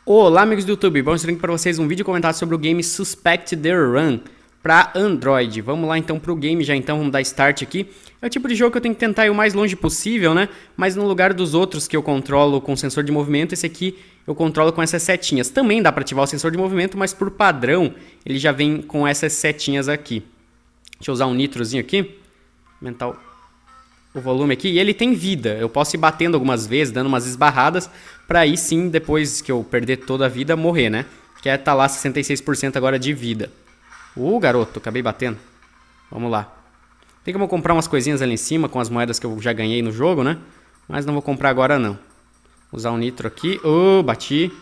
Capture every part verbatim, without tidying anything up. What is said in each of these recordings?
Olá amigos do YouTube, vamos trazer para vocês um vídeo comentário sobre o game Suspect The Run para Android. Vamos lá então para o game já então, vamos dar start aqui. É o tipo de jogo que eu tenho que tentar ir o mais longe possível, né? Mas no lugar dos outros que eu controlo com sensor de movimento, esse aqui eu controlo com essas setinhas. Também dá para ativar o sensor de movimento, mas por padrão ele já vem com essas setinhas aqui. Deixa eu usar um nitrozinho aqui, aumentar o... o volume aqui, e ele tem vida. Eu posso ir batendo algumas vezes, dando umas esbarradas, pra aí sim, depois que eu perder toda a vida, morrer, né? Que é tá lá sessenta e seis por cento agora de vida. Uh, garoto, acabei batendo. Vamos lá. Tem como comprar umas coisinhas ali em cima, com as moedas que eu já ganhei no jogo, né? Mas não vou comprar agora não. Usar um nitro aqui. Uh, bati.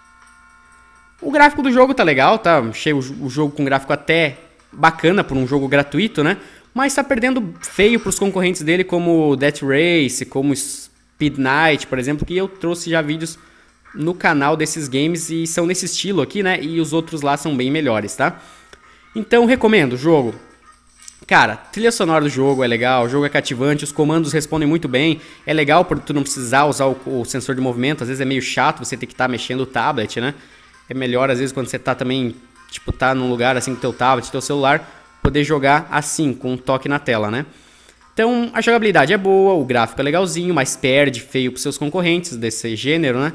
O gráfico do jogo tá legal, tá? Achei o jogo com gráfico até bacana por um jogo gratuito, né? Mas tá perdendo feio para os concorrentes dele, como Death Race, como Speed Knight, por exemplo, que eu trouxe já vídeos no canal desses games e são nesse estilo aqui, né? E os outros lá são bem melhores, tá? Então, recomendo o jogo. Cara, trilha sonora do jogo é legal, o jogo é cativante, os comandos respondem muito bem. É legal por tu não precisar usar o, o sensor de movimento, às vezes é meio chato você ter que estar tá mexendo o tablet, né? É melhor, às vezes, quando você tá também, tipo, tá num lugar assim com teu tablet, teu celular, poder jogar assim, com um toque na tela, né? Então, a jogabilidade é boa, o gráfico é legalzinho, mas perde feio pros seus concorrentes desse gênero, né?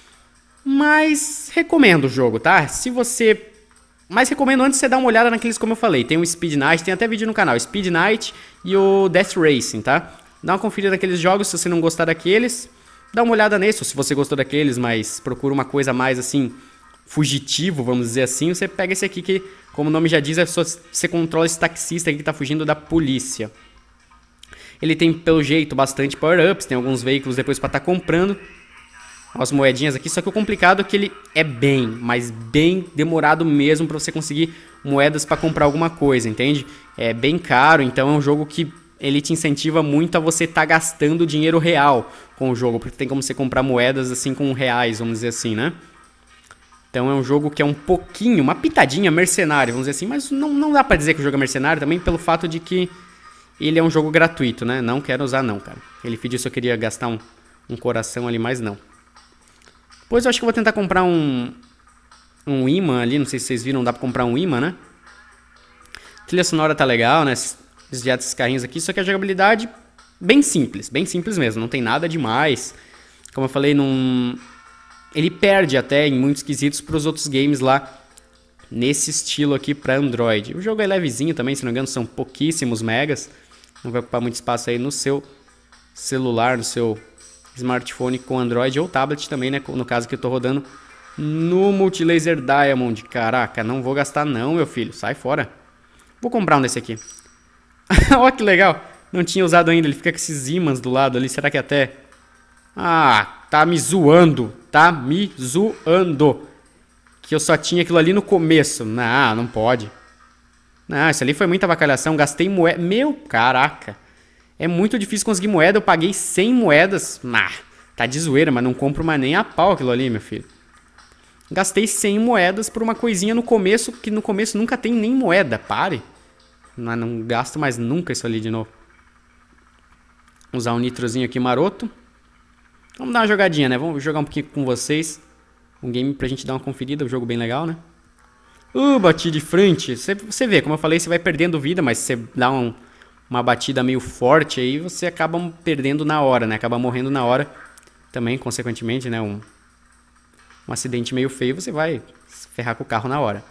Mas recomendo o jogo, tá? Se você... Mas recomendo antes você dar uma olhada naqueles como eu falei. Tem o Speed Knight, tem até vídeo no canal. Speed Knight e o Death Racing, tá? Dá uma conferida naqueles jogos, se você não gostar daqueles, dá uma olhada nesse. Ou se você gostou daqueles, mas procura uma coisa mais assim... fugitivo, vamos dizer assim, você pega esse aqui que, como o nome já diz, é só você controla esse taxista aqui que tá fugindo da polícia. Ele tem, pelo jeito, bastante power-ups, tem alguns veículos depois pra estar tá comprando. As moedinhas aqui, só que o complicado é que ele é bem, mas bem demorado mesmo pra você conseguir moedas pra comprar alguma coisa, entende? É bem caro, então é um jogo que ele te incentiva muito a você estar tá gastando dinheiro real com o jogo, porque tem como você comprar moedas assim com reais, vamos dizer assim, né? Então é um jogo que é um pouquinho, uma pitadinha mercenário, vamos dizer assim. Mas não, não dá pra dizer que o jogo é mercenário também pelo fato de que ele é um jogo gratuito, né? Não quero usar não, cara. Ele pediu se eu queria gastar um, um coração ali, mas não. Depois eu acho que eu vou tentar comprar um, um imã ali, não sei se vocês viram, dá pra comprar um imã, né? A trilha sonora tá legal, né? Desviar desses carrinhos aqui, só que a jogabilidade bem simples, bem simples mesmo. Não tem nada demais. Como eu falei, não... Ele perde até em muitos quesitos para os outros games lá nesse estilo aqui para Android. O jogo é levezinho também, se não me engano são pouquíssimos megas. Não vai ocupar muito espaço aí no seu celular, no seu smartphone com Android ou tablet também, né? No caso que eu estou rodando no Multilaser Diamond. Caraca, não vou gastar não, meu filho. Sai fora. Vou comprar um desse aqui. Olha que legal. Não tinha usado ainda. Ele fica com esses ímãs do lado ali. Será que até... Ah, tá me zoando. Tá me zoando. Que eu só tinha aquilo ali no começo. Não, não pode. Não, isso ali foi muita avacalhação. Gastei moeda. Meu, caraca. É muito difícil conseguir moeda. Eu paguei cem moedas. Ah, tá de zoeira, mas não compro mais nem a pau aquilo ali, meu filho. Gastei cem moedas por uma coisinha no começo, que no começo nunca tem nem moeda. Pare. Não, não gasto mais nunca isso ali de novo. Vou usar um nitrozinho aqui maroto. Vamos dar uma jogadinha, né? Vamos jogar um pouquinho com vocês. Um game pra gente dar uma conferida. Um jogo bem legal, né? Uh, bati de frente. Você, você vê, como eu falei, você vai perdendo vida, mas você dá um, uma batida meio forte aí, você acaba perdendo na hora, né? Acaba morrendo na hora. Também, consequentemente, né? Um, um acidente meio feio, você vai se ferrar com o carro na hora.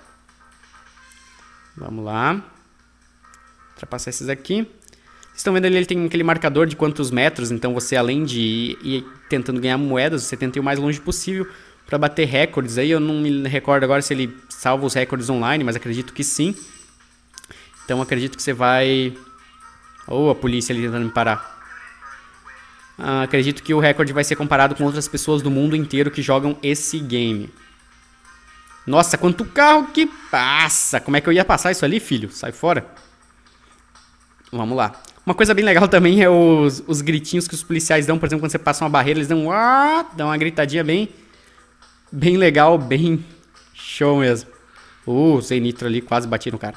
Vamos lá. Ultrapassar esses aqui. Vocês estão vendo ali, ele tem aquele marcador de quantos metros, então você, além de ir, ir tentando ganhar moedas, você tenta ir o mais longe possível para bater recordes. Aí eu não me recordo agora se ele salva os recordes online, mas acredito que sim. Então acredito que você vai... Oh, a polícia ali tentando me parar. Ah, acredito que o recorde vai ser comparado com outras pessoas do mundo inteiro que jogam esse game. Nossa, quanto carro que passa! Como é que eu ia passar isso ali, filho? Sai fora. Vamos lá. Uma coisa bem legal também é os, os gritinhos que os policiais dão. Por exemplo, quando você passa uma barreira, eles dão, uá, dão uma gritadinha bem, bem legal, bem show mesmo. Uh, usei nitro ali, quase bati no cara.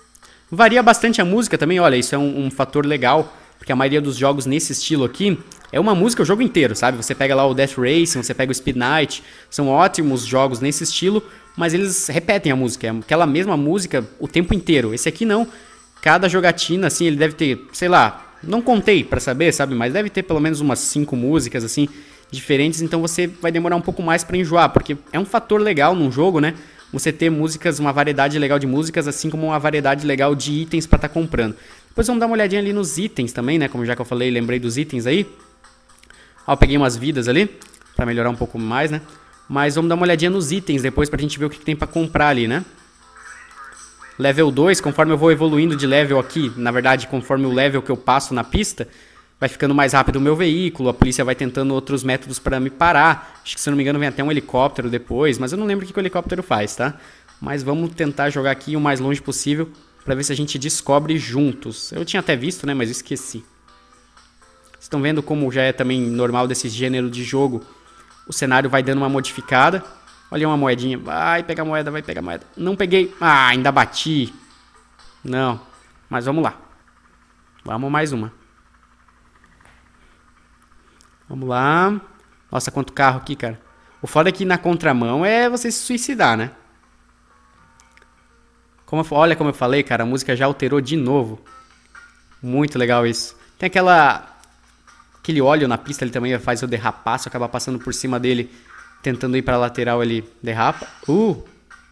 Varia bastante a música também, olha, isso é um, um fator legal. Porque a maioria dos jogos nesse estilo aqui é uma música o jogo inteiro, sabe? Você pega lá o Death Racing, você pega o Speed Knight, são ótimos jogos nesse estilo, mas eles repetem a música, é aquela mesma música o tempo inteiro. Esse aqui não, cada jogatina, assim, ele deve ter, sei lá, não contei pra saber, sabe? Mas deve ter pelo menos umas cinco músicas, assim, diferentes, então você vai demorar um pouco mais pra enjoar, porque é um fator legal num jogo, né? Você ter músicas, uma variedade legal de músicas, assim como uma variedade legal de itens pra estar comprando. Depois vamos dar uma olhadinha ali nos itens também, né? Como já que eu falei, lembrei dos itens aí. Ó, eu peguei umas vidas ali, pra melhorar um pouco mais, né? Mas vamos dar uma olhadinha nos itens depois pra gente ver o que tem pra comprar ali, né? Level dois, conforme eu vou evoluindo de level aqui, na verdade, conforme o level que eu passo na pista, vai ficando mais rápido o meu veículo, a polícia vai tentando outros métodos pra me parar. Acho que, se eu não me engano, vem até um helicóptero depois, mas eu não lembro o que o helicóptero faz, tá? Mas vamos tentar jogar aqui o mais longe possível pra ver se a gente descobre juntos. Eu tinha até visto, né, mas eu esqueci. Vocês estão vendo como já é também normal desse gênero de jogo, o cenário vai dando uma modificada. Olha uma moedinha. Vai pegar moeda, vai pegar moeda. Não peguei. Ah, ainda bati. Não. Mas vamos lá. Vamos mais uma. Vamos lá. Nossa, quanto carro aqui, cara. O foda é que na contramão é você se suicidar, né? Como eu, olha como eu falei, cara. A música já alterou de novo. Muito legal isso. Tem aquela... Aquele óleo na pista, ele também faz eu derrapar. Se eu acabar passando por cima dele... Tentando ir pra lateral, ele derrapa. Uh!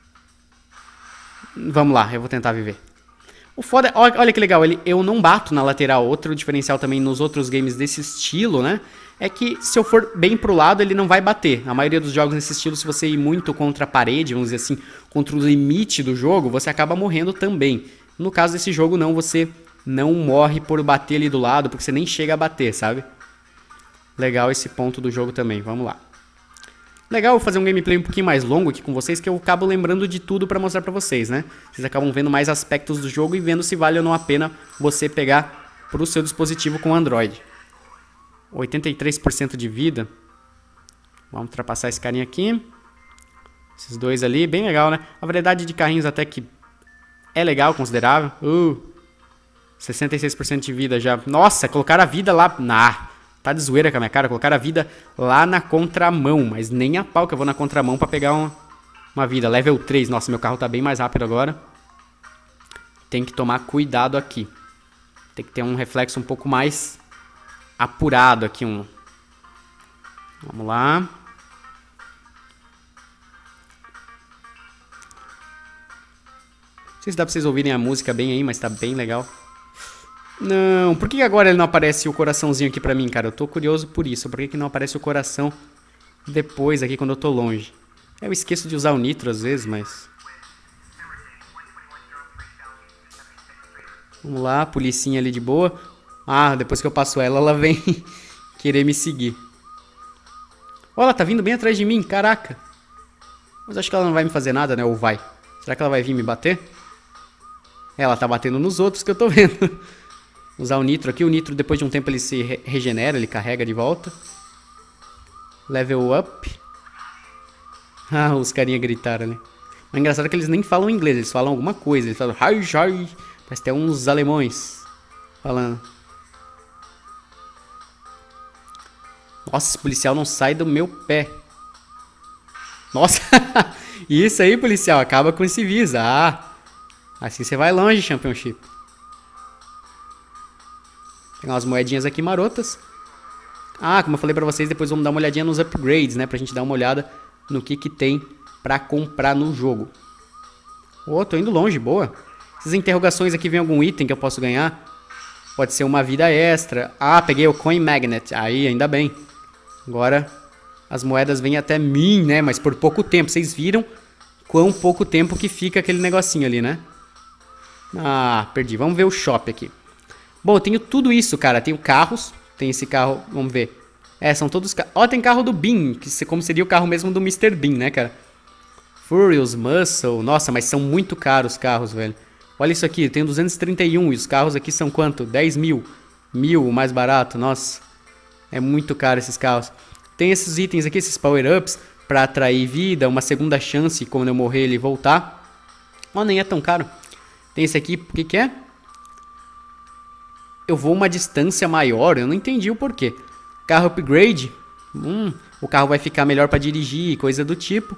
Vamos lá, eu vou tentar viver. O foda, olha, olha que legal, ele, eu não bato na lateral. Outro diferencial também nos outros games desse estilo, né? É que se eu for bem pro lado, ele não vai bater. A maioria dos jogos nesse estilo, se você ir muito contra a parede, vamos dizer assim, contra o limite do jogo, você acaba morrendo também. No caso desse jogo, não, você não morre por bater ali do lado, porque você nem chega a bater, sabe? Legal esse ponto do jogo também, vamos lá. Legal fazer um gameplay um pouquinho mais longo aqui com vocês, que eu acabo lembrando de tudo pra mostrar pra vocês, né? Vocês acabam vendo mais aspectos do jogo e vendo se vale ou não a pena você pegar pro seu dispositivo com Android. oitenta e três por cento de vida. Vamos ultrapassar esse carinha aqui. Esses dois ali, bem legal, né? A variedade de carrinhos até que é legal, considerável. Uh, sessenta e seis por cento de vida já. Nossa, colocaram a vida lá... Nah. Tá de zoeira com a minha cara, colocar a vida lá na contramão, mas nem a pau que eu vou na contramão pra pegar uma, uma vida. Level três, nossa, meu carro tá bem mais rápido agora. Tem que tomar cuidado aqui. Tem que ter um reflexo um pouco mais apurado aqui. Um... Vamos lá. Não sei se dá pra vocês ouvirem a música bem aí, mas tá bem legal. Não, por que agora ele não aparece o coraçãozinho aqui pra mim, cara? Eu tô curioso por isso. Por que que não aparece o coração depois aqui quando eu tô longe? Eu esqueço de usar o nitro às vezes, mas... Vamos lá, policinha ali de boa. Ah, depois que eu passo ela, ela vem querer me seguir. Olha, ela tá vindo bem atrás de mim, caraca. Mas acho que ela não vai me fazer nada, né? Ou vai? Será que ela vai vir me bater? Ela tá batendo nos outros que eu tô vendo. Usar o nitro aqui. O nitro, depois de um tempo, ele se re regenera. Ele carrega de volta. Level up. Ah, os carinha gritaram ali. O engraçado é que eles nem falam inglês. Eles falam alguma coisa. Eles falam... Hi, hi. Parece ter uns alemães falando. Nossa, esse policial não sai do meu pé. Nossa. Isso aí, policial. Acaba com esse Visa. Ah. Assim você vai longe, Championship. Tem umas moedinhas aqui marotas. Ah, como eu falei pra vocês, depois vamos dar uma olhadinha nos upgrades, né? Pra gente dar uma olhada no que que tem pra comprar no jogo. Oh, tô indo longe, boa. Essas interrogações aqui, vem algum item que eu posso ganhar? Pode ser uma vida extra. Ah, peguei o Coin Magnet. Aí, ainda bem. Agora, as moedas vêm até mim, né? Mas por pouco tempo. Vocês viram quão pouco tempo que fica aquele negocinho ali, né? Ah, perdi. Vamos ver o shop aqui. Bom, eu tenho tudo isso, cara. Tenho carros. Tem esse carro, vamos ver. É, são todos carros. Ó, tem carro do Bean, que como seria o carro mesmo do mister Bean, né, cara? Furious, Muscle. Nossa, mas são muito caros os carros, velho. Olha isso aqui, tem duzentos e trinta e um e os carros aqui são quanto? dez mil. Mil, o mais barato, nossa. É muito caro esses carros. Tem esses itens aqui, esses power-ups, pra atrair vida, uma segunda chance quando eu morrer ele voltar. Ó, nem é tão caro. Tem esse aqui, o que que é? Eu vou uma distância maior, eu não entendi o porquê. Carro upgrade. Hum, o carro vai ficar melhor para dirigir, coisa do tipo.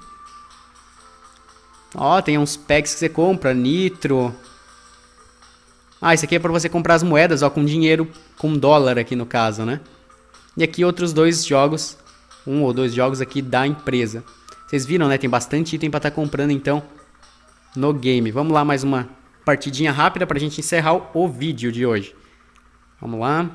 Ó, tem uns packs que você compra, nitro. Ah, isso aqui é para você comprar as moedas, ó, com dinheiro, com dólar aqui no caso, né? E aqui outros dois jogos, um ou dois jogos aqui da empresa. Vocês viram, né? Tem bastante item para estar comprando, então, no game. Vamos lá, mais uma partidinha rápida pra gente encerrar o vídeo de hoje. Vamos lá.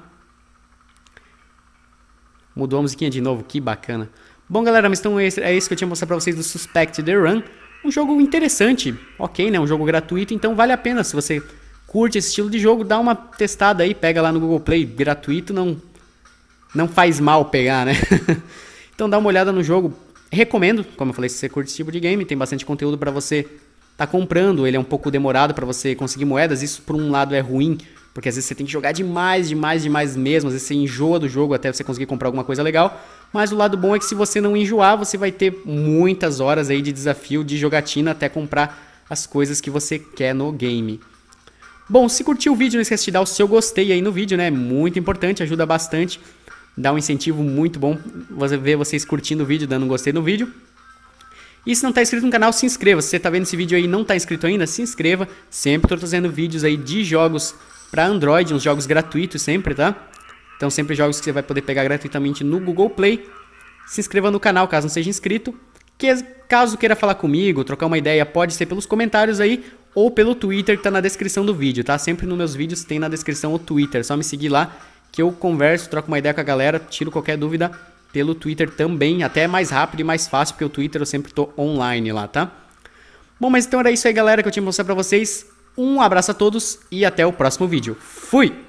Mudou a musiquinha de novo, que bacana. Bom, galera, mas então é isso que eu tinha mostrado pra vocês do Suspect The Run. Um jogo interessante, ok, né? Um jogo gratuito, então vale a pena. Se você curte esse estilo de jogo, dá uma testada aí, pega lá no Google Play, gratuito, não, não faz mal pegar, né? Então dá uma olhada no jogo. Recomendo, como eu falei, se você curte esse tipo de game, tem bastante conteúdo pra você tá comprando. Ele é um pouco demorado pra você conseguir moedas, isso por um lado é ruim, porque às vezes você tem que jogar demais, demais, demais mesmo. Às vezes você enjoa do jogo até você conseguir comprar alguma coisa legal. Mas o lado bom é que se você não enjoar, você vai ter muitas horas aí de desafio, de jogatina, até comprar as coisas que você quer no game. Bom, se curtiu o vídeo, não esquece de dar o seu gostei aí no vídeo, né? Muito importante, ajuda bastante. Dá um incentivo muito bom você ver vocês curtindo o vídeo, dando um gostei no vídeo. E se não está inscrito no canal, se inscreva. Se você está vendo esse vídeo aí e não está inscrito ainda, se inscreva. Sempre estou trazendo vídeos aí de jogos para Android, uns jogos gratuitos sempre, tá? Então sempre jogos que você vai poder pegar gratuitamente no Google Play. Se inscreva no canal caso não seja inscrito. Que, caso queira falar comigo, trocar uma ideia, pode ser pelos comentários aí ou pelo Twitter que tá na descrição do vídeo, tá? Sempre nos meus vídeos tem na descrição o Twitter, só me seguir lá que eu converso, troco uma ideia com a galera, tiro qualquer dúvida pelo Twitter também, até é mais rápido e mais fácil, porque o Twitter eu sempre tô online lá, tá? Bom, mas então era isso aí, galera, que eu tinha que mostrar pra vocês. Um abraço a todos e até o próximo vídeo. Fui!